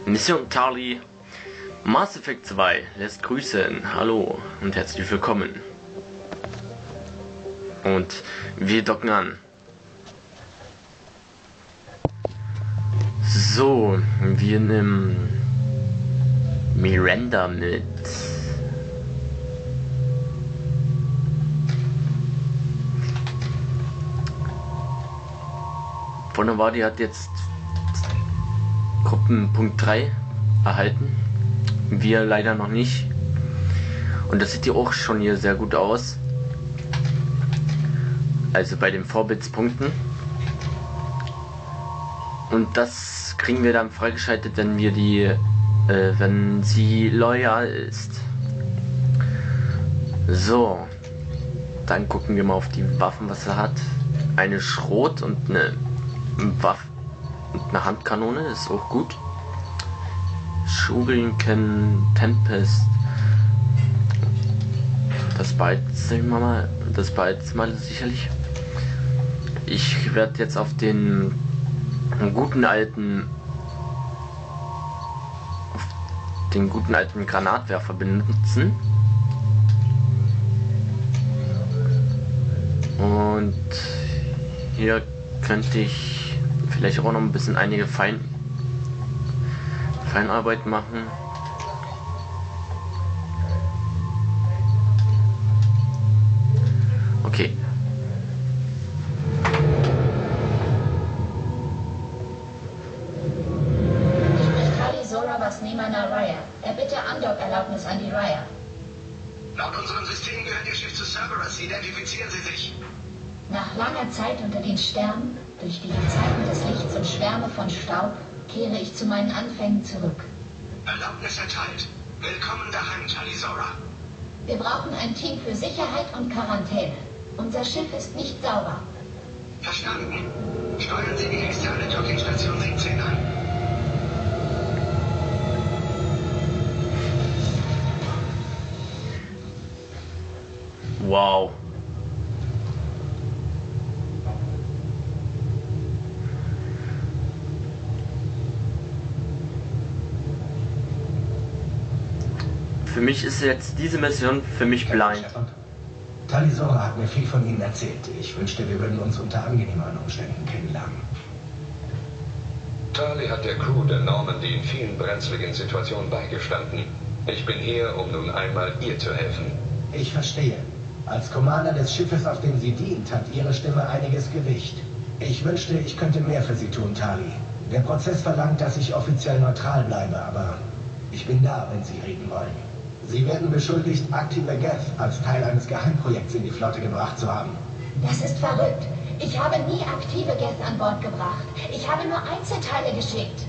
Mission Tali, Mass Effect 2 lässt grüßen. Hallo und herzlich willkommen. Und wir docken an. So, wir nehmen Miranda mit. Wunderbar, die hat jetzt Gruppenpunkt 3 erhalten. Wir leider noch nicht. Und das sieht ja auch schon hier sehr gut aus. Also bei den Vorbildspunkten. Und das kriegen wir dann freigeschaltet, wenn wir die, wenn sie loyal ist. So, dann gucken wir mal auf die Waffen, was er hat. Eine Schrot und eine Waffe und eine Handkanone ist auch gut. Shuriken, Tempest. Das behalten wir mal. Das behalten wir mal sicherlich. Ich werde jetzt auf den guten alten Granatwerfer benutzen. Und hier könnte ich vielleicht auch noch ein bisschen einige Feinarbeit machen. Okay. Was Nemana Raya. Er bitte Andock-Erlaubnis an die Raya. Laut unserem System gehört Ihr Schiff zu Cerberus. Identifizieren Sie sich. Nach langer Zeit unter den Sternen, durch die Gezeiten des Lichts und Schwärme von Staub, kehre ich zu meinen Anfängen zurück. Erlaubnis erteilt. Willkommen daheim, Talisora. Wir brauchen ein Team für Sicherheit und Quarantäne. Unser Schiff ist nicht sauber. Verstanden. Steuern Sie die externe Dockingstation 17 an. Wow. Für mich ist jetzt diese Mission für mich blind. Talisora hat mir viel von Ihnen erzählt. Ich wünschte, wir würden uns unter angenehmeren Umständen kennenlernen. Tali hat der Crew der Normandy in vielen brenzligen Situationen beigestanden. Ich bin hier, um nun einmal ihr zu helfen. Ich verstehe. Als Commander des Schiffes, auf dem sie dient, hat Ihre Stimme einiges Gewicht. Ich wünschte, ich könnte mehr für Sie tun, Tali. Der Prozess verlangt, dass ich offiziell neutral bleibe, aber ich bin da, wenn Sie reden wollen. Sie werden beschuldigt, aktive Geth als Teil eines Geheimprojekts in die Flotte gebracht zu haben. Das ist verrückt. Ich habe nie aktive Geth an Bord gebracht. Ich habe nur Einzelteile geschickt.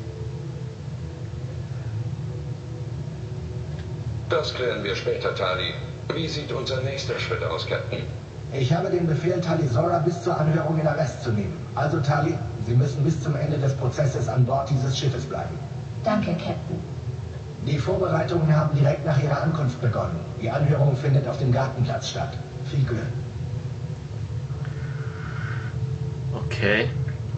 Das klären wir später, Tali. Wie sieht unser nächster Schritt aus, Captain? Ich habe den Befehl, Talisora bis zur Anhörung in Arrest zu nehmen. Also, Tali, Sie müssen bis zum Ende des Prozesses an Bord dieses Schiffes bleiben. Danke, Captain. Die Vorbereitungen haben direkt nach Ihrer Ankunft begonnen. Die Anhörung findet auf dem Gartenplatz statt. Viel Glück. Okay.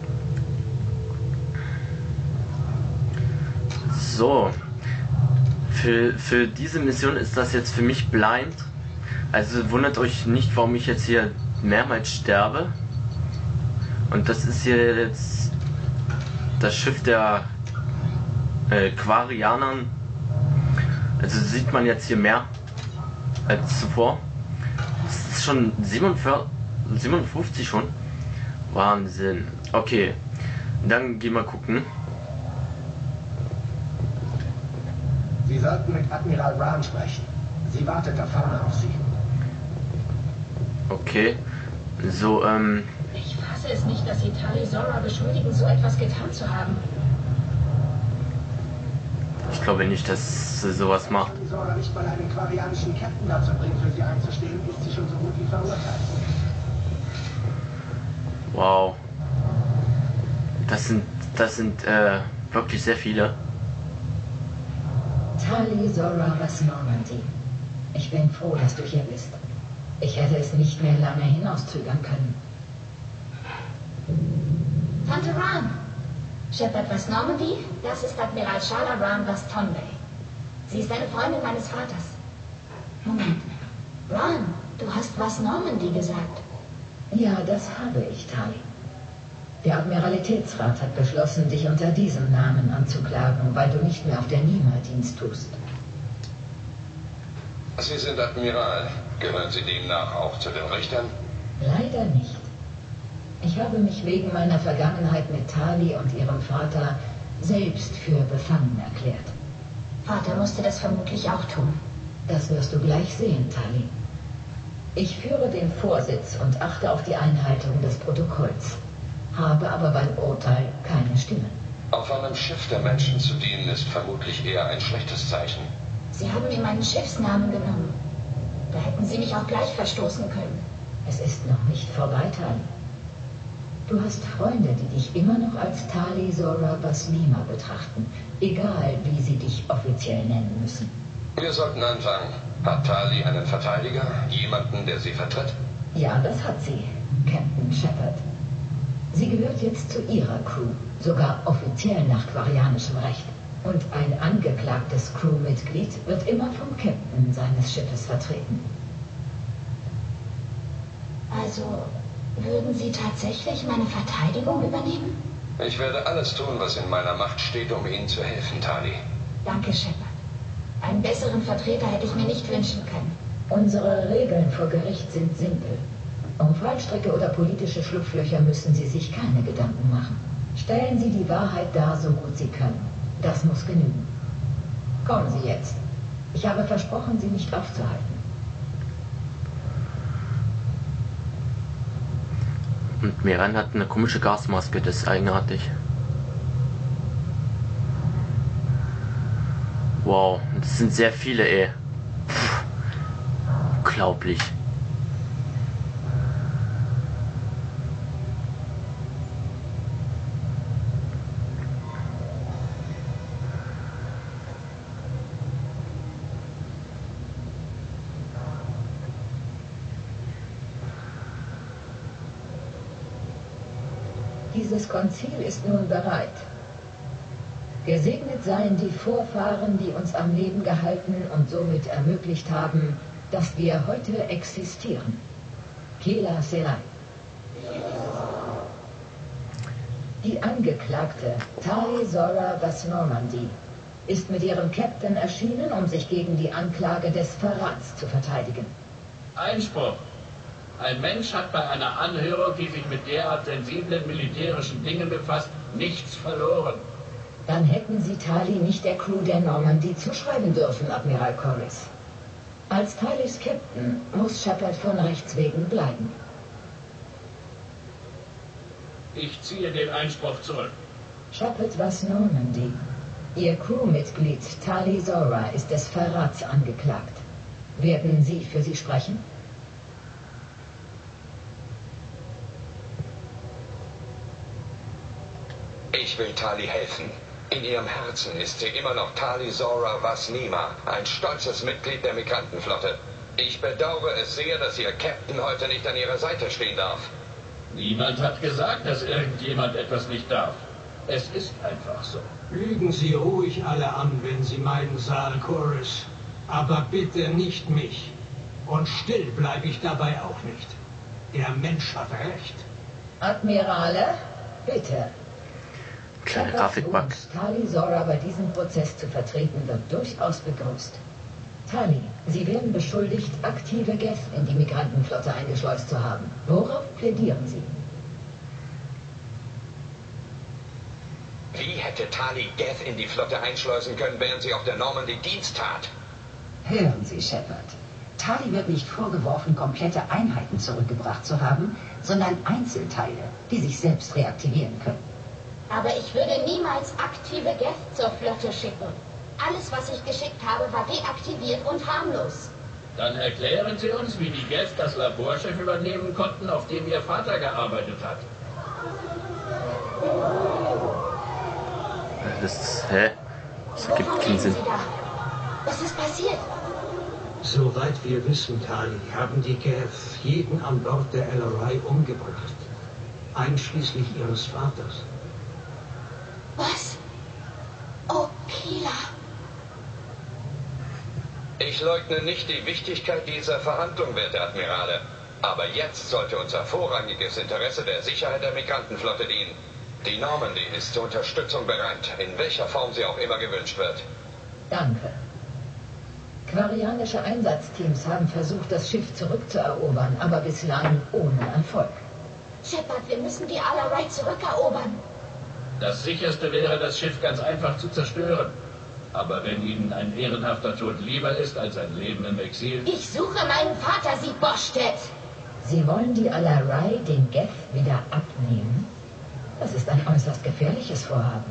So. Für diese Mission ist das jetzt für mich blind. Also wundert euch nicht, warum ich jetzt hier mehrmals sterbe. Und das ist hier jetzt das Schiff der Quarianern. Also sieht man jetzt hier mehr als zuvor. Es ist schon 57 schon. Wahnsinn. Okay, dann gehen wir gucken. Sie sollten mit Admiral Brown sprechen. Sie wartet da vorne auf Sie. Okay, so, Ich fasse es nicht, dass Sie Talisora beschuldigen, so etwas getan zu haben. ich glaube nicht, dass sie sowas macht. Talisora nicht mal einen quarianischen Captain dazu bringt, für Sie einzustehen, ist sie schon so gut wie verurteilt. Wow. Das sind wirklich sehr viele. Talisora was Normandy. Ich bin froh, dass du hier bist. Ich hätte es nicht mehr lange hinauszögern können. Tante Ran, Shepard West Normandy, das ist Admiral Shala Ran West Tonbay. Sie ist eine Freundin meines Vaters. Moment. Ran, du hast West Normandy gesagt. Ja, das habe ich, Tali. Der Admiralitätsrat hat beschlossen, dich unter diesem Namen anzuklagen, weil du nicht mehr auf der Nima Dienst tust. Sie sind Admiral. Gehören Sie demnach auch zu den Richtern? Leider nicht. Ich habe mich wegen meiner Vergangenheit mit Tali und ihrem Vater selbst für befangen erklärt. Vater musste das vermutlich auch tun. Das wirst du gleich sehen, Tali. Ich führe den Vorsitz und achte auf die Einhaltung des Protokolls, habe aber beim Urteil keine Stimme. Auf einem Schiff der Menschen zu dienen, ist vermutlich eher ein schlechtes Zeichen. Sie haben mir meinen Schiffsnamen genommen. Da hätten Sie mich auch gleich verstoßen können. Es ist noch nicht vorbei, Tali. Du hast Freunde, die dich immer noch als Tali Zora Baslima betrachten, egal wie sie dich offiziell nennen müssen. Wir sollten anfangen. Hat Tali einen Verteidiger? Jemanden, der sie vertritt? Ja, das hat sie, Captain Shepard. Sie gehört jetzt zu ihrer Crew, sogar offiziell nach quarianischem Recht. Und ein angeklagtes Crewmitglied wird immer vom Captain seines Schiffes vertreten. Also, würden Sie tatsächlich meine Verteidigung übernehmen? Ich werde alles tun, was in meiner Macht steht, um Ihnen zu helfen, Tali. Danke, Shepard. Einen besseren Vertreter hätte ich mir nicht wünschen können. Unsere Regeln vor Gericht sind simpel. Um Fallstricke oder politische Schlupflöcher müssen Sie sich keine Gedanken machen. Stellen Sie die Wahrheit dar, so gut Sie können. Das muss genügen. Kommen Sie jetzt. Ich habe versprochen, Sie nicht aufzuhalten. Und Miran hat eine komische Gasmaske, das ist eigenartig. Wow, das sind sehr viele, ey. Puh. Unglaublich. Dieses Konzil ist nun bereit. Gesegnet seien die Vorfahren, die uns am Leben gehalten und somit ermöglicht haben, dass wir heute existieren. Kela Serai. Die Angeklagte, Tali Zora West Normandy, ist mit ihrem Captain erschienen, um sich gegen die Anklage des Verrats zu verteidigen. Einspruch. Ein Mensch hat bei einer Anhörung, die sich mit derart sensiblen militärischen Dingen befasst, nichts verloren. Dann hätten Sie Tali nicht der Crew der Normandy zuschreiben dürfen, Admiral Corliss. Als Talis Captain muss Shepard von Rechts wegen bleiben. Ich ziehe den Einspruch zurück. Shepard West Normandy. Ihr Crewmitglied Tali Zora ist des Verrats angeklagt. Werden Sie für sie sprechen? Ich will Tali helfen. In ihrem Herzen ist sie immer noch Tali Zora West Nima, ein stolzes Mitglied der Migrantenflotte. Ich bedauere es sehr, dass ihr Captain heute nicht an ihrer Seite stehen darf. Niemand hat gesagt, dass irgendjemand etwas nicht darf. Es ist einfach so. Lügen Sie ruhig alle an, wenn Sie meinen, Saal Corliss. Aber bitte nicht mich. Und still bleibe ich dabei auch nicht. Der Mensch hat recht. Admirale, bitte. Kleine Grafikbug. Tali Zora bei diesem Prozess zu vertreten, wird durchaus begrüßt. Tali, Sie werden beschuldigt, aktive Geth in die Migrantenflotte eingeschleust zu haben. Worauf plädieren Sie? Wie hätte Tali Geth in die Flotte einschleusen können, während sie auf der Normandy Dienst tat? Hören Sie, Shepard. Tali wird nicht vorgeworfen, komplette Einheiten zurückgebracht zu haben, sondern Einzelteile, die sich selbst reaktivieren können. Aber ich würde niemals aktive Geth zur Flotte schicken. Alles, was ich geschickt habe, war deaktiviert und harmlos. Dann erklären Sie uns, wie die Geth das Laborschiff übernehmen konnten, auf dem Ihr Vater gearbeitet hat. Hä? Das gibt keinen Sinn. Was ist passiert? Soweit wir wissen, Tali, haben die Geth jeden an Bord der LRI umgebracht. Einschließlich ihres Vaters. Tequila. Ich leugne nicht die Wichtigkeit dieser Verhandlung, werte Admirale. Aber jetzt sollte unser vorrangiges Interesse der Sicherheit der Migrantenflotte dienen. Die Normandy ist zur Unterstützung bereit, in welcher Form sie auch immer gewünscht wird. Danke. Quarianische Einsatzteams haben versucht, das Schiff zurückzuerobern, aber bislang ohne Erfolg. Shepard, wir müssen die Alarai zurückerobern. Das Sicherste wäre, das Schiff ganz einfach zu zerstören. Aber wenn Ihnen ein ehrenhafter Tod lieber ist als ein Leben im Exil... Ich suche meinen Vater, Sie Boschtet. Sie wollen die Alarai den Geth wieder abnehmen? Das ist ein äußerst gefährliches Vorhaben.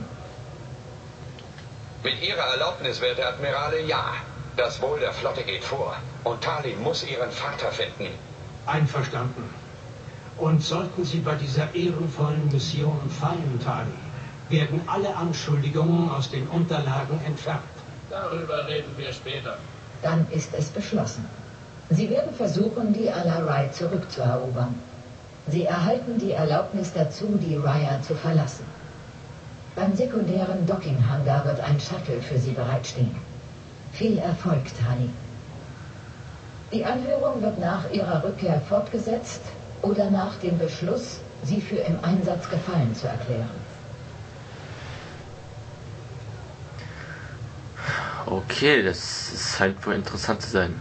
Mit Ihrer Erlaubnis, werte Admirale, ja. Das Wohl der Flotte geht vor. Und Tali muss ihren Vater finden. Einverstanden. Und sollten Sie bei dieser ehrenvollen Mission fallen, Tali, werden alle Anschuldigungen aus den Unterlagen entfernt. Darüber reden wir später. Dann ist es beschlossen. Sie werden versuchen, die Alarai zurückzuerobern. Sie erhalten die Erlaubnis dazu, die Raya zu verlassen. Beim sekundären Docking-Hangar wird ein Shuttle für Sie bereitstehen. Viel Erfolg, Tali. Die Anhörung wird nach Ihrer Rückkehr fortgesetzt oder nach dem Beschluss, Sie für im Einsatz gefallen zu erklären. Okay, das scheint wohl interessant zu sein.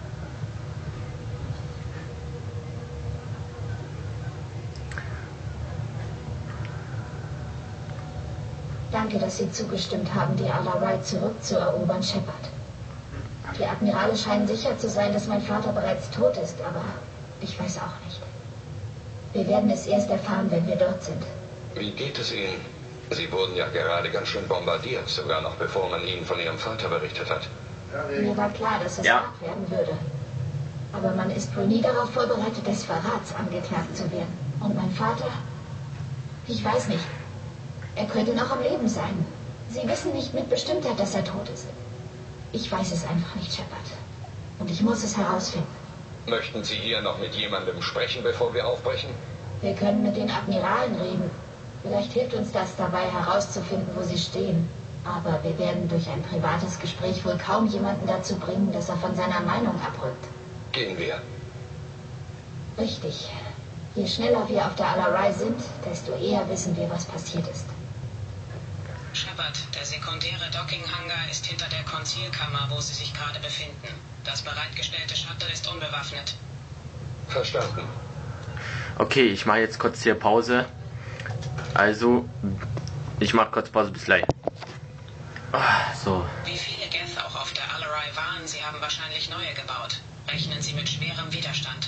Danke, dass Sie zugestimmt haben, die Alarai zurückzuerobern, Shepard. Die Admirale scheinen sicher zu sein, dass mein Vater bereits tot ist, aber ich weiß auch nicht. Wir werden es erst erfahren, wenn wir dort sind. Wie geht es Ihnen? Sie wurden ja gerade ganz schön bombardiert, sogar noch bevor man Ihnen von Ihrem Vater berichtet hat. Mir war klar, dass es hart werden würde. Aber man ist wohl nie darauf vorbereitet, des Verrats angeklagt zu werden. Und mein Vater? Ich weiß nicht. Er könnte noch am Leben sein. Sie wissen nicht mit Bestimmtheit, dass er tot ist. Ich weiß es einfach nicht, Shepard. Und ich muss es herausfinden. Möchten Sie hier noch mit jemandem sprechen, bevor wir aufbrechen? Wir können mit den Admiralen reden. Vielleicht hilft uns das dabei, herauszufinden, wo sie stehen. Aber wir werden durch ein privates Gespräch wohl kaum jemanden dazu bringen, dass er von seiner Meinung abrückt. Gehen wir. Richtig. Je schneller wir auf der Alarai sind, desto eher wissen wir, was passiert ist. Shepard, der sekundäre Docking-Hangar ist hinter der Konzilkammer, wo Sie sich gerade befinden. Das bereitgestellte Shuttle ist unbewaffnet. Verstanden. Okay, ich mache jetzt kurz hier Pause. Also, ich mache kurz Pause, bis gleich. So. Wie viele Geth auch auf der Alarai waren, Sie haben wahrscheinlich neue gebaut. Rechnen Sie mit schwerem Widerstand.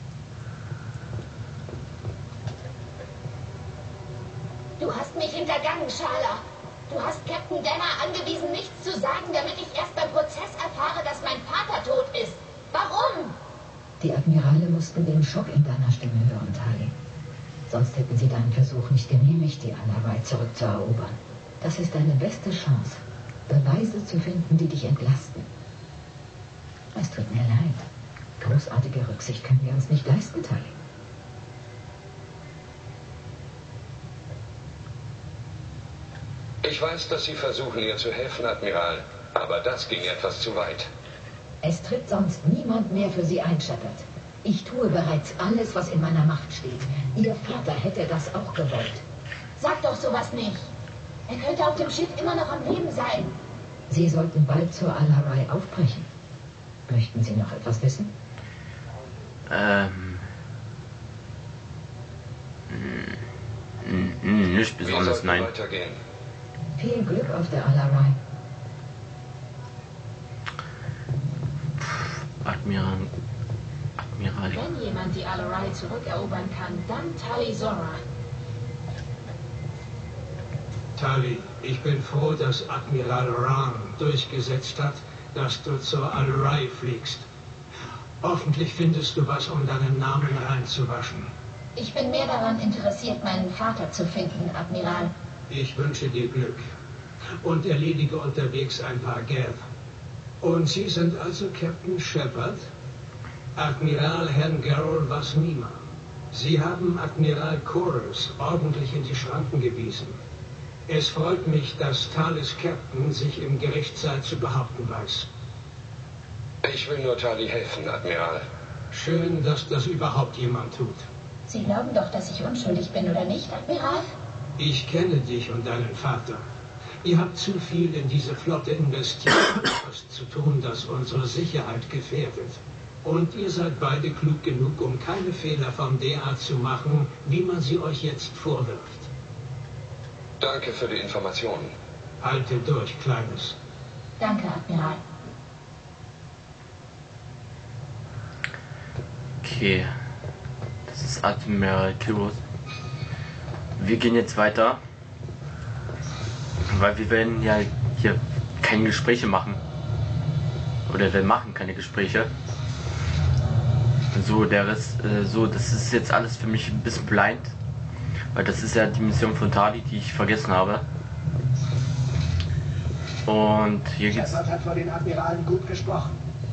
Du hast mich hintergangen, Shala. Du hast Captain Denner angewiesen, nichts zu sagen, damit ich erst beim Prozess erfahre, dass mein Vater tot ist. Warum? Die Admirale mussten den Schock in deiner Stimme hören, Tali. Sonst hätten sie deinen Versuch nicht genehmigt, die Alarai zurückzuerobern. Das ist deine beste Chance, Beweise zu finden, die dich entlasten. Es tut mir leid. Großartige Rücksicht können wir uns nicht leisten, Tali. Ich weiß, dass Sie versuchen, ihr zu helfen, Admiral. Aber das ging etwas zu weit. Es tritt sonst niemand mehr für Sie ein, Shepard. Ich tue bereits alles, was in meiner Macht steht. Ihr Vater hätte das auch gewollt. Sag doch sowas nicht. Er könnte auf dem Schiff immer noch am Leben sein. Sie sollten bald zur Alarai aufbrechen. Möchten Sie noch etwas wissen? Nicht besonders, nein. Weitergehen. Viel Glück auf der Alarai. Admiral. Wenn jemand die Alarai zurückerobern kann, dann Tali Zora. Tali, ich bin froh, dass Admiral Rahn durchgesetzt hat, dass du zur Alarai fliegst. Hoffentlich findest du was, um deinen Namen reinzuwaschen. Ich bin mehr daran interessiert, meinen Vater zu finden, Admiral. Ich wünsche dir Glück und erledige unterwegs ein paar Geth. Und Sie sind also Captain Shepard? Admiral Herrn Gerol Vasnima. Sie haben Admiral Koros ordentlich in die Schranken gewiesen. Es freut mich, dass Talis Captain sich im Gerichtssaal zu behaupten weiß. Ich will nur Tali helfen, Admiral. Schön, dass das überhaupt jemand tut. Sie glauben doch, dass ich unschuldig bin, oder nicht, Admiral? Ich kenne dich und deinen Vater. Ihr habt zu viel in diese Flotte investiert, um etwas zu tun, das unsere Sicherheit gefährdet. Und ihr seid beide klug genug, um keine Fehler von der Art zu machen, wie man sie euch jetzt vorwirft. Danke für die Informationen. Halte durch, Kleines. Danke, Admiral. Okay. Das ist Admiral Kyros. Wir gehen jetzt weiter. Weil wir werden ja hier keine Gespräche machen. Oder wir machen keine Gespräche. So, der Rest, das ist jetzt alles für mich ein bisschen blind. Weil das ist ja die Mission von Tali, die ich vergessen habe. Und hier geht's. Shepard hat vor den Admiralen gut gesprochen.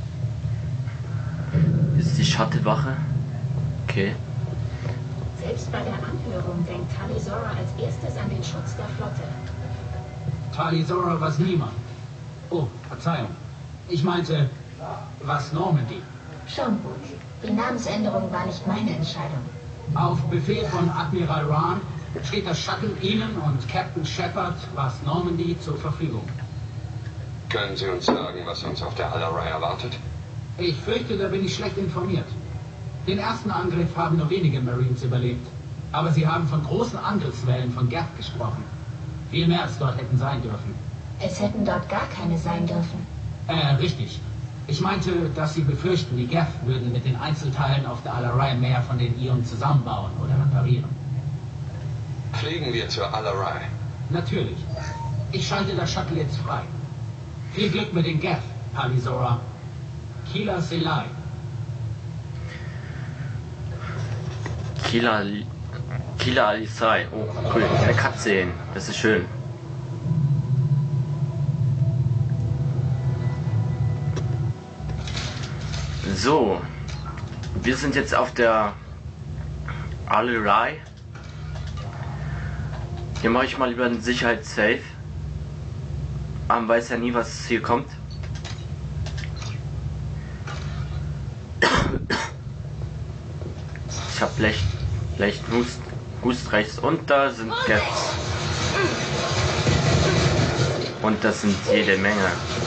Ist die Shuttle-Wache? Okay. Selbst bei der Anhörung denkt Tali Zora als erstes an den Schutz der Flotte. Tali Zora was niemand. Oh, Verzeihung. Ich meinte, was Normandy. Schon gut. Die Namensänderung war nicht meine Entscheidung. Auf Befehl von Admiral Rahn steht das Shuttle Ihnen und Captain Shepard was Normandy zur Verfügung. Können Sie uns sagen, was uns auf der Alarai erwartet? Ich fürchte, da bin ich schlecht informiert. Den ersten Angriff haben nur wenige Marines überlebt. Aber sie haben von großen Angriffswellen von Geth gesprochen. Viel mehr als dort hätten sein dürfen. Es hätten dort gar keine sein dürfen. Richtig. Ich meinte, dass sie befürchten, die Geth würden mit den Einzelteilen auf der Alarai mehr von den Ionen zusammenbauen oder reparieren. Fliegen wir zur Alarai. Natürlich. Ich schalte das Shuttle jetzt frei. Viel Glück mit den Geth, Tali Zora. Kila Selai. Kila Alisai. Oh, cool. Eine Katze. Das ist schön. So. Wir sind jetzt auf der Alarai. Hier mache ich mal lieber einen Sicherheitssafe. Man weiß ja nie, was hier kommt. Ich habe leicht Hust rechts und da sind Geths. Und das sind jede Menge.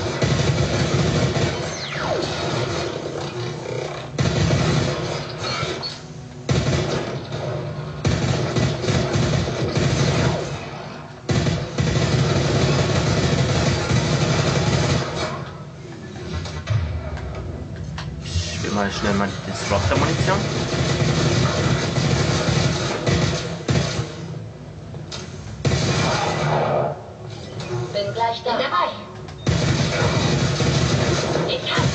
Ich will mal schnell mal die Disruptor-Munition. Bin gleich da. Dabei. Ich hab.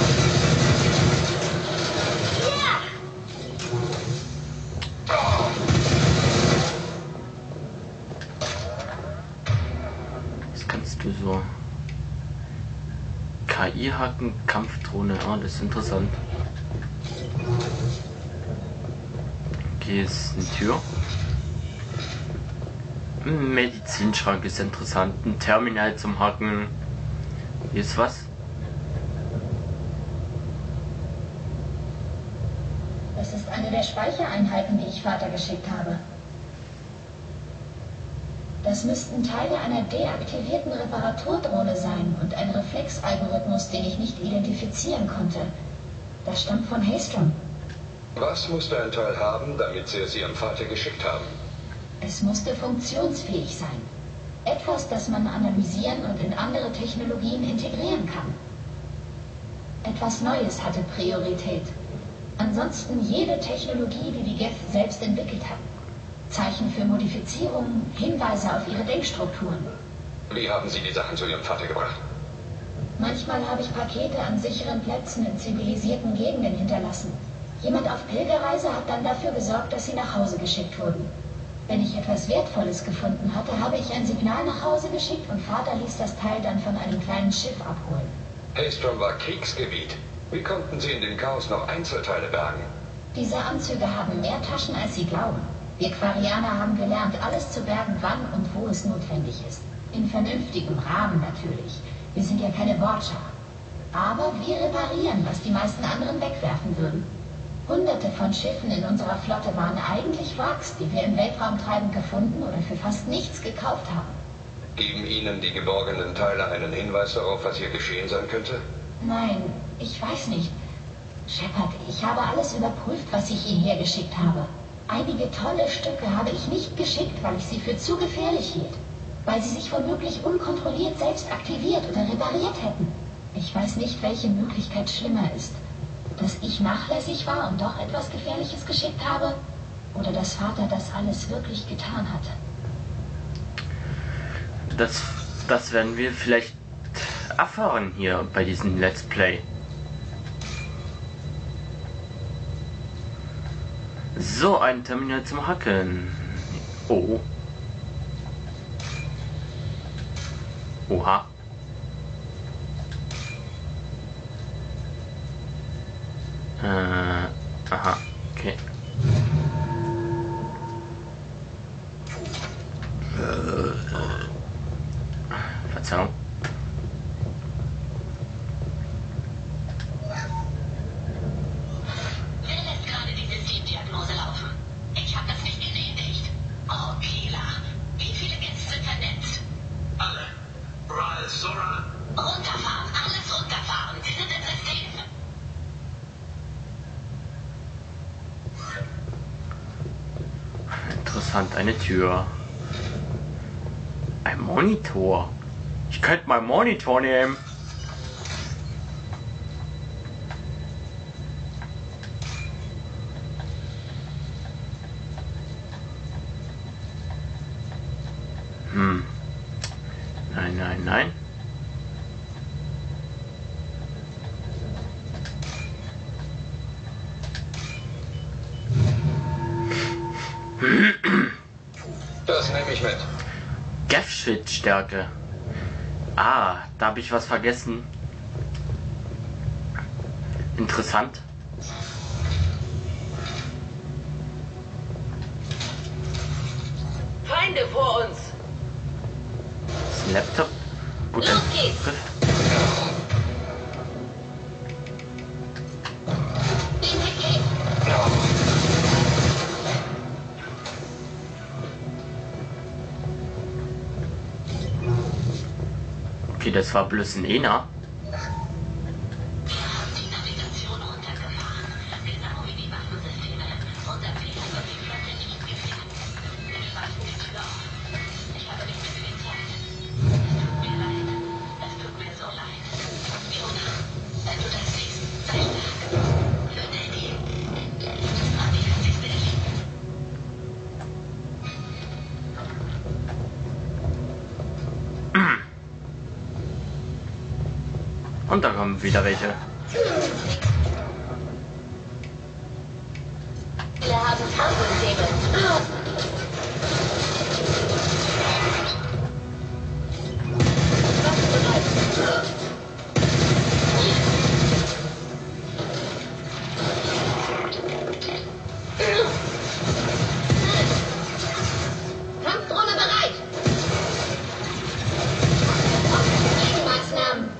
Ja! Was kannst du so? KI-Hacken, Kampfdrohne, ah, das ist interessant. Hier ist eine Tür. Ein Medizinschrank ist interessant. Ein Terminal zum Hacken. Hier ist was? Das ist eine der Speichereinheiten, die ich Vater geschickt habe. Das müssten Teile einer deaktivierten Reparaturdrohne sein und ein Reflexalgorithmus, den ich nicht identifizieren konnte. Das stammt von Haystrom. Was musste ein Teil haben, damit Sie es Ihrem Vater geschickt haben? Es musste funktionsfähig sein. Etwas, das man analysieren und in andere Technologien integrieren kann. Etwas Neues hatte Priorität. Ansonsten jede Technologie, die die Geth selbst entwickelt hat. Zeichen für Modifizierungen, Hinweise auf ihre Denkstrukturen. Wie haben Sie die Sachen zu Ihrem Vater gebracht? Manchmal habe ich Pakete an sicheren Plätzen in zivilisierten Gegenden hinterlassen. Jemand auf Pilgerreise hat dann dafür gesorgt, dass sie nach Hause geschickt wurden. Wenn ich etwas Wertvolles gefunden hatte, habe ich ein Signal nach Hause geschickt und Vater ließ das Teil dann von einem kleinen Schiff abholen. Haystrom war Kriegsgebiet. Wie konnten Sie in dem Chaos noch Einzelteile bergen? Diese Anzüge haben mehr Taschen, als Sie glauben. Wir Quarianer haben gelernt, alles zu bergen, wann und wo es notwendig ist. In vernünftigem Rahmen natürlich. Wir sind ja keine Watcher. Aber wir reparieren, was die meisten anderen wegwerfen würden. Hunderte von Schiffen in unserer Flotte waren eigentlich Wracks, die wir im Weltraumtreiben gefunden oder für fast nichts gekauft haben. Geben Ihnen die geborgenen Teile einen Hinweis darauf, was hier geschehen sein könnte? Nein, ich weiß nicht. Shepard, ich habe alles überprüft, was ich Ihnen hergeschickt habe. Einige tolle Stücke habe ich nicht geschickt, weil ich sie für zu gefährlich hielt. Weil sie sich womöglich unkontrolliert selbst aktiviert oder repariert hätten. Ich weiß nicht, welche Möglichkeit schlimmer ist. Dass ich nachlässig war und doch etwas Gefährliches geschickt habe? Oder dass Vater das alles wirklich getan hat? Das werden wir vielleicht erfahren hier bei diesem Let's Play. So, ein Terminal zum Hacken. Oh. Oha. Aha, okay. Verzeihung. Wer lässt gerade die Systemdiagnose laufen? Ich habe das nicht genehmigt. Oh, Kila. Wie viele Gets sind vernetzt? Alle. Ral, Zora. Runterfahren, alles runterfahren. Sie sind im System. Interessant, eine Tür. Ein Monitor. Ich könnte mal Monitor nehmen. Nein, nein, nein. Das nehme ich mit. Gef-Shit-Stärke. Ah, da habe ich was vergessen. Interessant. Feinde vor uns. Das ist ein Laptop. Gut, Los geht's. Okay, das war bloß ein Ena. Die Navigation runtergefahren. Genau wie die Waffensysteme. Unser Fehler wird die Flotte nicht gefährden. Wir schmeißen die Tür auf. Ich habe nicht mehr viel Zeit. Es tut mir leid. Es tut mir so leid. Fiona, wenn du das siehst, sei stark. Für Daddy. Mami hat sich sehr lieb. Und da kommen wieder welche. Wir haben Tarnsysteme. Kampfdrohne bereit! Gegenmaßnahmen!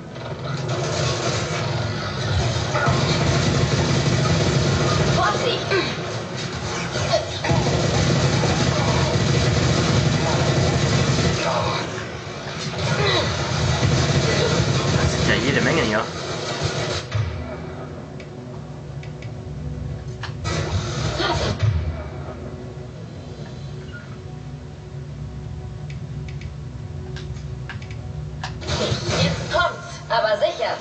Vorsicht! Das sind ja jede Menge hier. Jetzt kommt's, aber sicher.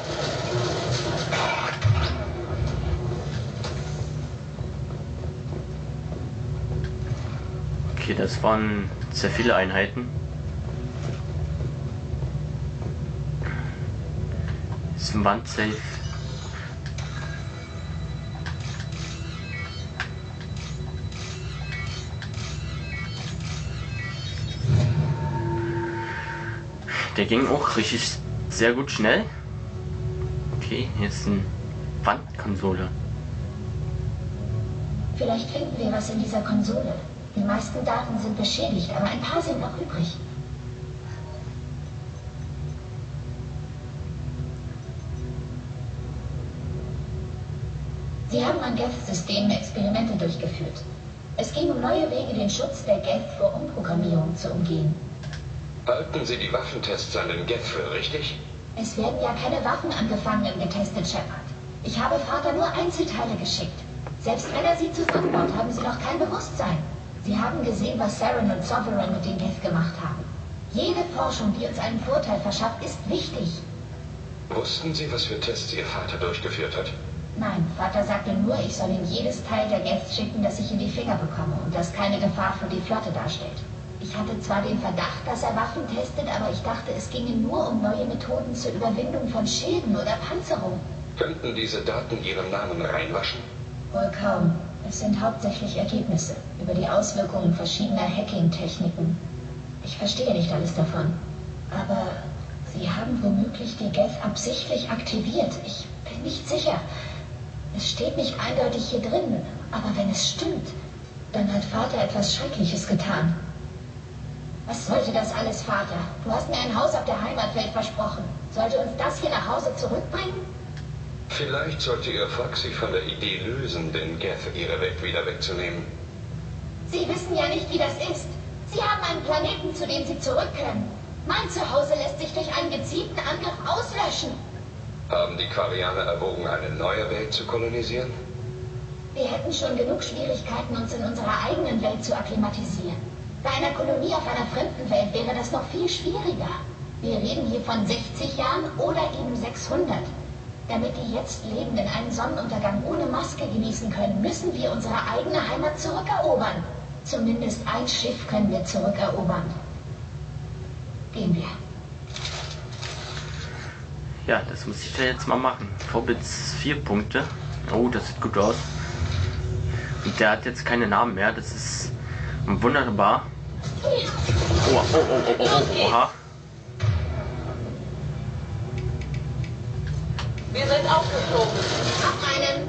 Okay, das waren sehr viele Einheiten. Ist ein Wandsafe. Der ging auch richtig sehr gut schnell. Okay, hier ist eine Wandkonsole. Vielleicht finden wir was in dieser Konsole. Die meisten Daten sind beschädigt, aber ein paar sind noch übrig. Sie haben an Geth-Systemen Experimente durchgeführt. Es ging um neue Wege, den Schutz der Geth vor Umprogrammierung zu umgehen. Halten Sie die Waffentests an den Geth für richtig? Es werden ja keine Waffen an Gefangenen getestet, Shepard. Ich habe Vater nur Einzelteile geschickt. Selbst wenn er sie zusammenbaut, haben sie noch kein Bewusstsein. Sie haben gesehen, was Saren und Sovereign mit den Geth gemacht haben. Jede Forschung, die uns einen Vorteil verschafft, ist wichtig. Wussten Sie, was für Tests Ihr Vater durchgeführt hat? Nein, Vater sagte nur, ich soll ihm jedes Teil der Geth schicken, das ich in die Finger bekomme und das keine Gefahr für die Flotte darstellt. Ich hatte zwar den Verdacht, dass er Waffen testet, aber ich dachte, es ginge nur um neue Methoden zur Überwindung von Schilden oder Panzerung. Könnten diese Daten Ihren Namen reinwaschen? Wohl kaum. Es sind hauptsächlich Ergebnisse über die Auswirkungen verschiedener Hacking-Techniken. Ich verstehe nicht alles davon. Aber Sie haben womöglich die Geth absichtlich aktiviert. Ich bin nicht sicher. Es steht nicht eindeutig hier drin, aber wenn es stimmt, dann hat Vater etwas Schreckliches getan. Was sollte das alles, Vater? Du hast mir ein Haus auf der Heimatwelt versprochen. Sollte uns das hier nach Hause zurückbringen? Vielleicht sollte Ihr Volk sich von der Idee lösen, den Geth ihre Welt wieder wegzunehmen. Sie wissen ja nicht, wie das ist. Sie haben einen Planeten, zu dem Sie zurück können. Mein Zuhause lässt sich durch einen gezielten Angriff auslöschen. Haben die Quarianer erwogen, eine neue Welt zu kolonisieren? Wir hätten schon genug Schwierigkeiten, uns in unserer eigenen Welt zu akklimatisieren. Bei einer Kolonie auf einer fremden Welt wäre das noch viel schwieriger. Wir reden hier von 60 Jahren oder eben 600. Damit die jetzt Lebenden einen Sonnenuntergang ohne Maske genießen können, müssen wir unsere eigene Heimat zurückerobern. Zumindest ein Schiff können wir zurückerobern. Gehen wir. Ja, das muss ich ja jetzt mal machen. Vorbits 4 Punkte. Oh, das sieht gut aus. Und der hat jetzt keine Namen mehr. Das ist wunderbar. Oha. Wir sind aufgeflogen. Auf einen.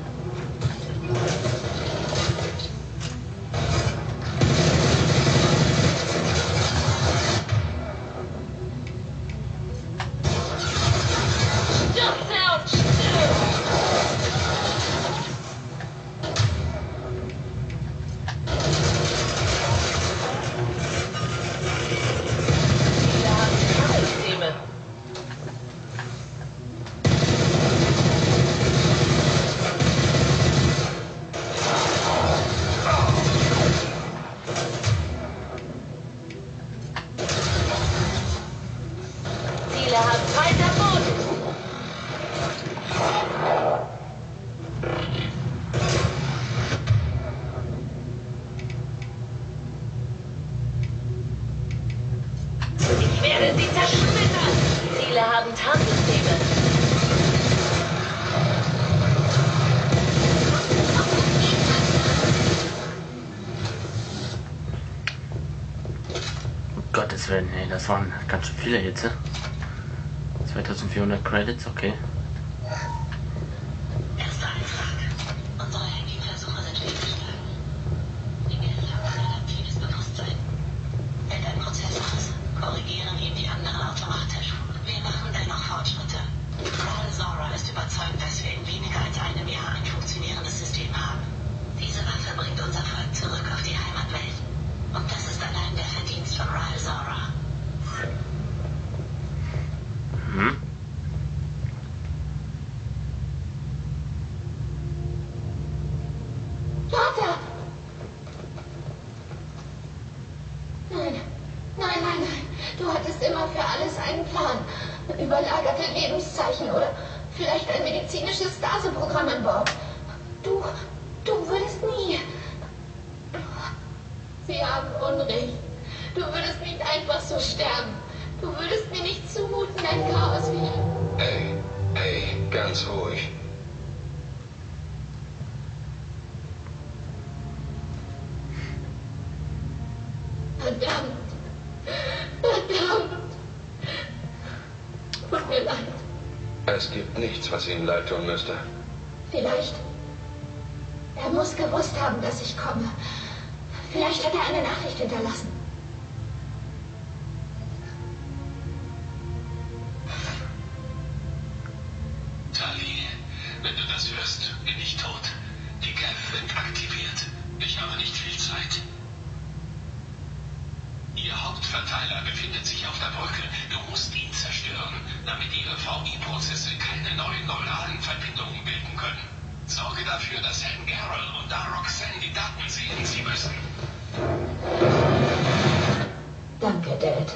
Gottes Willen, ey, das waren ganz schön viele jetzt. 2400 Credits, okay. Erster Eintrag. Unsere Hacking-Versuche sind fehlgeschlagen. Die Geth haben ein adaptives Bewusstsein. Fällt ein Prozess aus, korrigieren ihn die anderen automatisch. Wir machen dennoch Fortschritte. Ral Zora ist überzeugt, dass wir in weniger als einem Jahr ein funktionierendes System haben. Diese Waffe bringt unser Volk zurück auf die Heimatwelt. Und das ist allein der Verdienst von Ral Zora. Vater! Nein, nein, nein, nein. Du hattest immer für alles einen Plan. Überlagerte Lebenszeichen oder vielleicht ein medizinisches Staseprogramm an Bord. Du würdest nie... Sie haben Unrecht. Du würdest nicht einfach so sterben. Du würdest mir nicht zumuten, ein Chaos wie... Hey, ganz ruhig. Verdammt. Tut mir leid. Es gibt nichts, was Ihnen leid tun müsste. Vielleicht. Er muss gewusst haben, dass ich komme. Vielleicht hat er eine Nachricht hinterlassen. Tali, wenn du das hörst, bin ich tot. Die Geth sind aktiviert. Ich habe nicht viel Zeit. Ihr Hauptverteiler befindet sich auf der Brücke. Du musst ihn zerstören, damit ihre VI-Prozesse keine neuen neuralen Verbindungen bilden können. Sorge dafür, dass Herrn Garrel und da Roxanne die Daten sehen. Sie müssen. Danke, Dad.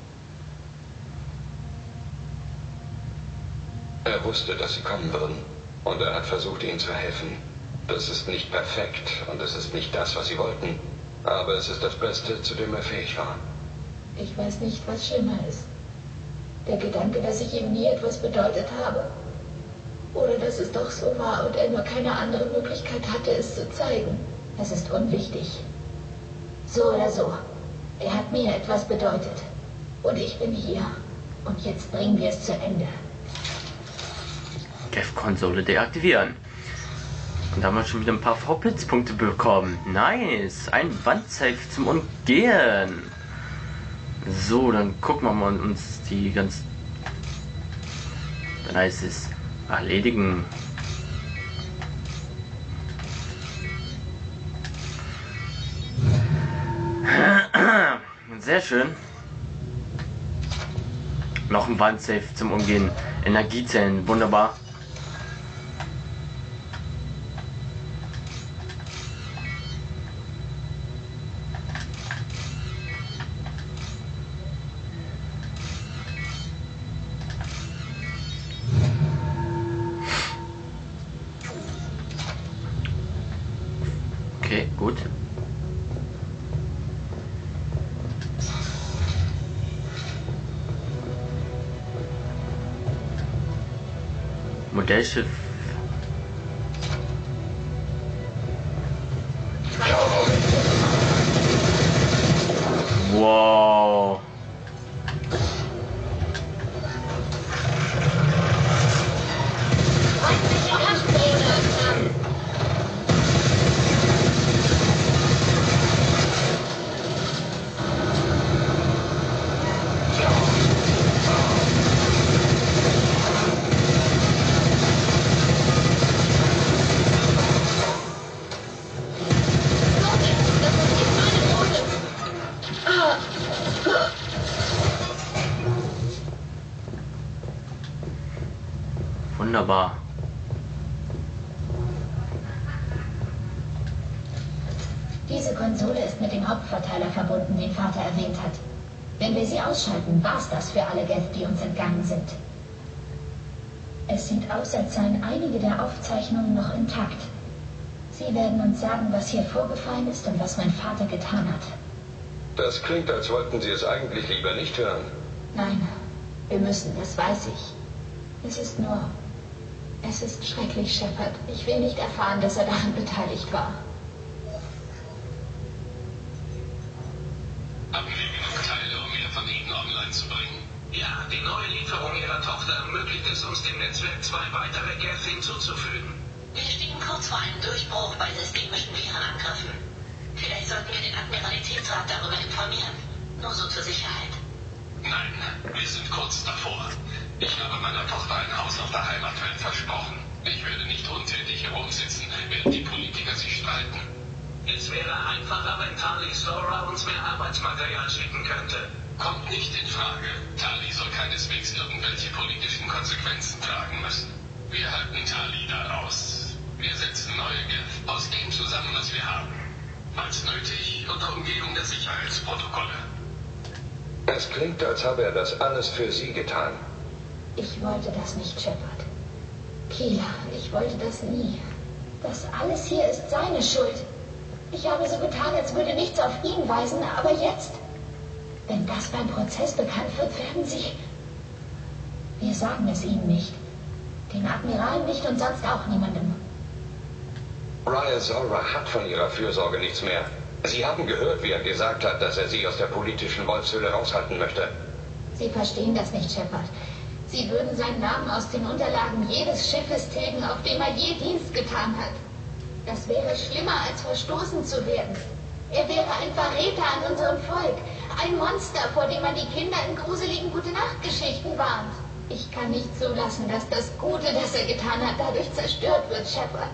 Er wusste, dass sie kommen würden. Und er hat versucht, ihnen zu helfen. Das ist nicht perfekt und es ist nicht das, was sie wollten. Aber es ist das Beste, zu dem er fähig war. Ich weiß nicht, was schlimmer ist. Der Gedanke, dass ich ihm nie etwas bedeutet habe. Oder dass es doch so war und er nur keine andere Möglichkeit hatte, es zu zeigen. Es ist unwichtig. So oder so. Er hat mir etwas bedeutet. Und ich bin hier. Und jetzt bringen wir es zu Ende. Geth-Konsole deaktivieren. Und da haben wir schon wieder ein paar V-Blitzpunkte bekommen. Nice. Ein Wandsafe zum Umgehen. So, dann gucken wir mal uns die ganz... Dann heißt es erledigen. Sehr schön. Noch ein Wandsafe zum Umgehen. Energiezellen, wunderbar. Okay, gut. Modellschiff. Wow. Wunderbar. Diese Konsole ist mit dem Hauptverteiler verbunden, den Vater erwähnt hat. Wenn wir sie ausschalten, war's das für alle Geth, die uns entgangen sind. Es sieht aus, als seien einige der Aufzeichnungen noch intakt. Sie werden uns sagen, was hier vorgefallen ist und was mein Vater getan hat. Das klingt, als wollten Sie es eigentlich lieber nicht hören. Nein, wir müssen, das weiß ich. Es ist nur... Es ist schrecklich, Shepard. Ich will nicht erfahren, dass er daran beteiligt war. Haben wir genug Teile, um mehr von Ihnen online zu bringen? Ja, die neue Lieferung Ihrer Tochter ermöglicht es uns, dem Netzwerk 2 weitere Geth hinzuzufügen. Wir stehen kurz vor einem Durchbruch bei systemischen Virenangriffen. Vielleicht sollten wir den Admiralitätsrat darüber informieren. Nur so zur Sicherheit. Nein, wir sind kurz davor. Ich habe meiner Tochter ein Haus auf der Heimatwelt versprochen. Ich werde nicht untätig herumsitzen, während die Politiker sich streiten. Es wäre einfacher, wenn Tali Zora uns mehr Arbeitsmaterial schicken könnte. Kommt nicht in Frage. Tali soll keineswegs irgendwelche politischen Konsequenzen tragen müssen. Wir halten Tali da raus. Wir setzen neue Geth aus dem zusammen, was wir haben. Falls nötig, unter Umgehung der Sicherheitsprotokolle. Es klingt, als habe er das alles für Sie getan. Ich wollte das nicht, Shepard. Keeler, ich wollte das nie. Das alles hier ist seine Schuld. Ich habe so getan, als würde nichts auf ihn weisen, aber jetzt... Wenn das beim Prozess bekannt wird, werden Sie... Wir sagen es ihm nicht. Den Admiral nicht und sonst auch niemandem. Raya Zora hat von ihrer Fürsorge nichts mehr. Sie haben gehört, wie er gesagt hat, dass er sie aus der politischen Wolfshöhle raushalten möchte. Sie verstehen das nicht, Shepard. Sie würden seinen Namen aus den Unterlagen jedes Schiffes tilgen, auf dem er je Dienst getan hat. Das wäre schlimmer, als verstoßen zu werden. Er wäre ein Verräter an unserem Volk. Ein Monster, vor dem man die Kinder in gruseligen Gute-Nacht-Geschichten warnt. Ich kann nicht zulassen, dass das Gute, das er getan hat, dadurch zerstört wird, Shepard.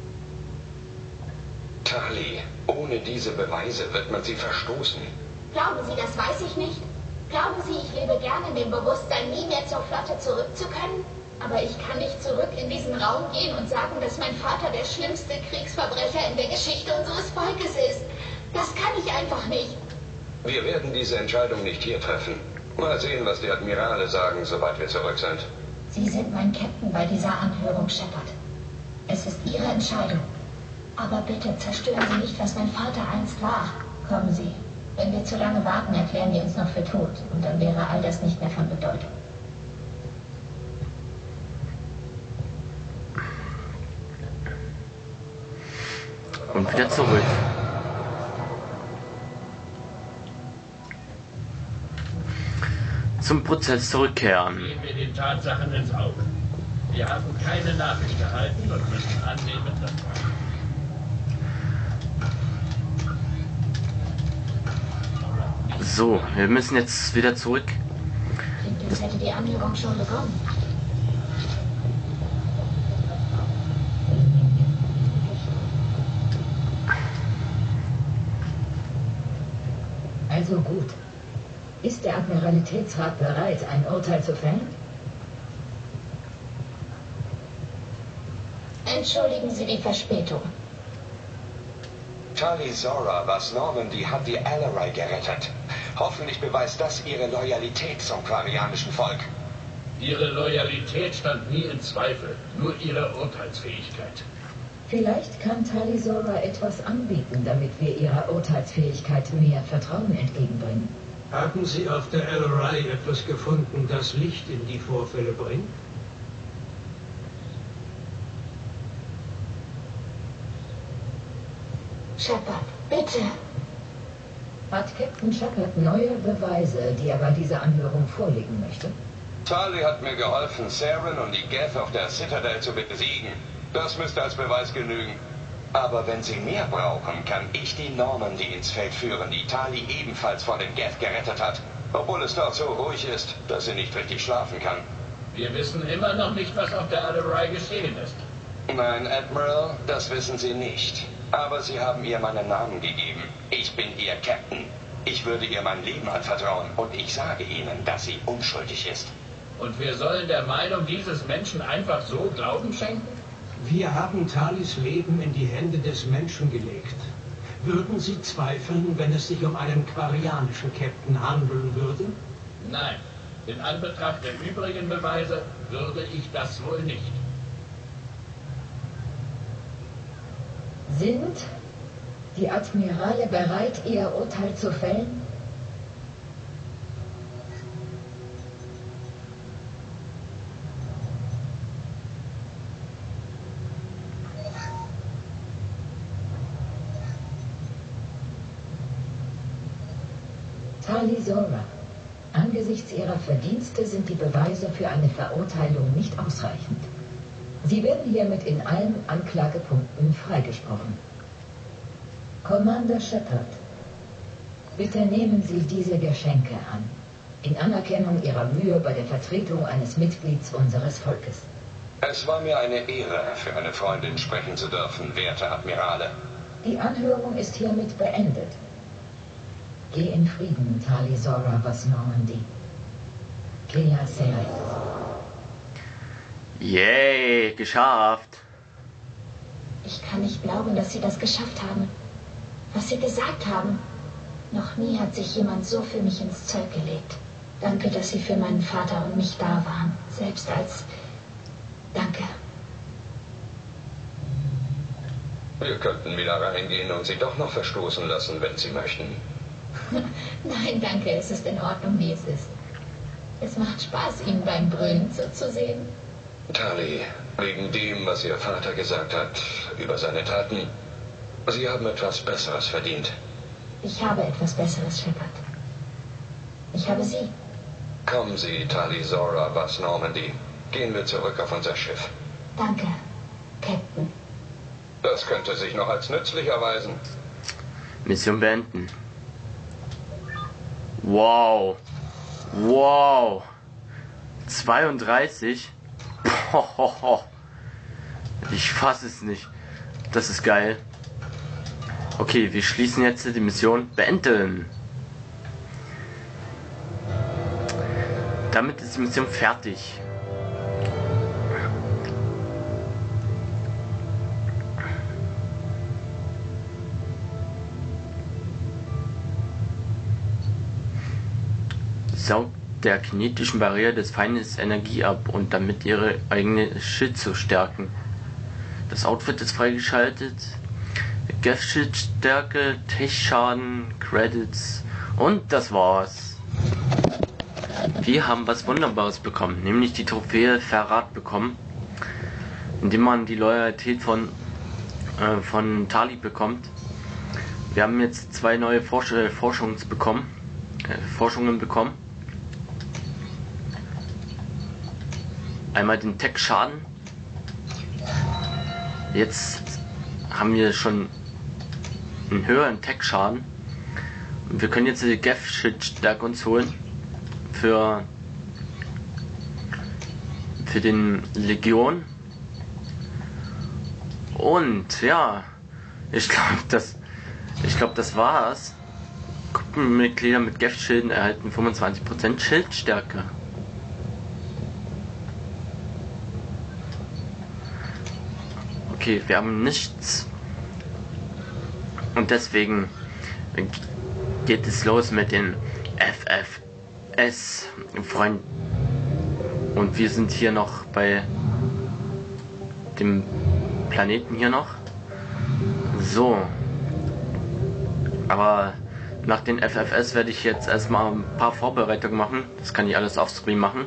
Tali, ohne diese Beweise wird man sie verstoßen. Glauben Sie, das weiß ich nicht? Glauben Sie, ich lebe gerne in dem Bewusstsein, nie mehr zur Flotte zurück zu können? Aber ich kann nicht zurück in diesen Raum gehen und sagen, dass mein Vater der schlimmste Kriegsverbrecher in der Geschichte unseres Volkes ist. Das kann ich einfach nicht. Wir werden diese Entscheidung nicht hier treffen. Mal sehen, was die Admirale sagen, sobald wir zurück sind. Sie sind mein Captain bei dieser Anhörung, Shepard. Es ist Ihre Entscheidung. Aber bitte zerstören Sie nicht, was mein Vater einst war. Kommen Sie. Wenn wir zu lange warten, erklären wir uns noch für tot. Und dann wäre all das nicht mehr von Bedeutung. Und wieder zurück. Zum Prozess zurückkehren. Gehen wir den Tatsachen ins Auge. Wir haben keine Nachricht erhalten und müssen annehmen, dass So, wir müssen jetzt wieder zurück. Klingt, als hätte die Anhörung schon begonnen. Also gut. Ist der Admiralitätsrat bereit, ein Urteil zu fällen? Entschuldigen Sie die Verspätung. Tali Zora, was Normandy hat die Alarai gerettet. Hoffentlich beweist das ihre Loyalität zum quarianischen Volk. Ihre Loyalität stand nie in Zweifel, nur ihre Urteilsfähigkeit. Vielleicht kann Tali Zora etwas anbieten, damit wir ihrer Urteilsfähigkeit mehr Vertrauen entgegenbringen. Haben Sie auf der Alarai etwas gefunden, das Licht in die Vorfälle bringt? Shepard, bitte. Hat Captain Shepard neue Beweise, die er bei dieser Anhörung vorlegen möchte? Tali hat mir geholfen, Saren und die Geth auf der Citadel zu besiegen. Das müsste als Beweis genügen. Aber wenn Sie mehr brauchen, kann ich die Normandy ins Feld führen, die Tali ebenfalls von den Geth gerettet hat. Obwohl es dort so ruhig ist, dass sie nicht richtig schlafen kann. Wir wissen immer noch nicht, was auf der Alarai geschehen ist. Nein, Admiral, das wissen Sie nicht. Aber Sie haben ihr meinen Namen gegeben. Ich bin Ihr Captain. Ich würde ihr mein Leben anvertrauen und ich sage Ihnen, dass sie unschuldig ist. Und wir sollen der Meinung dieses Menschen einfach so Glauben schenken? Wir haben Talis Leben in die Hände des Menschen gelegt. Würden Sie zweifeln, wenn es sich um einen quarianischen Captain handeln würde? Nein. In Anbetracht der übrigen Beweise würde ich das wohl nicht. Sind die Admirale bereit, ihr Urteil zu fällen? Tali Zora, angesichts ihrer Verdienste sind die Beweise für eine Verurteilung nicht ausreichend. Sie werden hiermit in allen Anklagepunkten freigesprochen. Commander Shepard, bitte nehmen Sie diese Geschenke an, in Anerkennung Ihrer Mühe bei der Vertretung eines Mitglieds unseres Volkes. Es war mir eine Ehre, für eine Freundin sprechen zu dürfen, werte Admirale. Die Anhörung ist hiermit beendet. Geh in Frieden, Tali Zora was Normandy. Kea Serai. Yay, geschafft. Ich kann nicht glauben, dass Sie das geschafft haben. Was Sie gesagt haben. Noch nie hat sich jemand so für mich ins Zeug gelegt. Danke, dass Sie für meinen Vater und mich da waren. Selbst als... Danke. Wir könnten wieder reingehen und Sie doch noch verstoßen lassen, wenn Sie möchten. Nein, danke. Es ist in Ordnung, wie es ist. Es macht Spaß, Ihnen beim Brüllen zuzusehen. Tali, wegen dem, was Ihr Vater gesagt hat über seine Taten, Sie haben etwas Besseres verdient. Ich habe etwas Besseres, Shepard. Ich habe Sie. Kommen Sie, Tali Zora was Normandy. Gehen wir zurück auf unser Schiff. Danke, Captain. Das könnte sich noch als nützlich erweisen. Mission beenden. Wow. Wow. 32. Ich fasse es nicht. Das ist geil. Okay, wir schließen jetzt die Mission beenden. Damit ist die Mission fertig. Saugt der kinetischen Barriere des Feindes Energie ab und damit ihre eigene Schild zu stärken. Das Outfit ist freigeschaltet. Geth-Schildstärke, Tech-Schaden, Credits und das war's. Wir haben was Wunderbares bekommen, nämlich die Trophäe Verrat bekommen, indem man die Loyalität von Tali bekommt. Wir haben jetzt 2 neue Forschungen bekommen. Einmal den Tech-Schaden. Jetzt haben wir schon einen höheren Tech-Schaden. Und wir können jetzt die Geth-Schildstärke uns holen für den Legion. Und ja, ich glaube, das war's. Gruppenmitglieder mit Geth-Schilden erhalten 25% Schildstärke. Okay, wir haben nichts. Und deswegen geht es los mit den FFS Freunden. Und wir sind hier noch bei dem Planeten hier noch. So. Aber nach den FFS werde ich jetzt erstmal ein paar Vorbereitungen machen. Das kann ich alles auf Screen machen.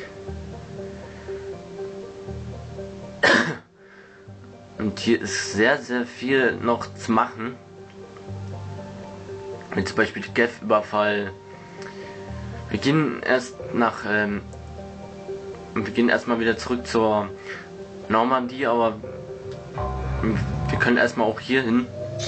Und hier ist sehr, sehr viel noch zu machen. Wie zum Beispiel Geth-Überfall. Wir gehen erstmal wieder zurück zur Normandie, aber wir können erstmal auch hier hin.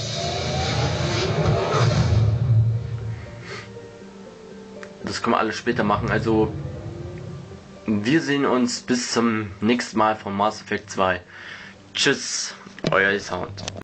Das können wir alles später machen. Also wir sehen uns bis zum nächsten Mal von Mass Effect 2. Tschüss, euer Sound.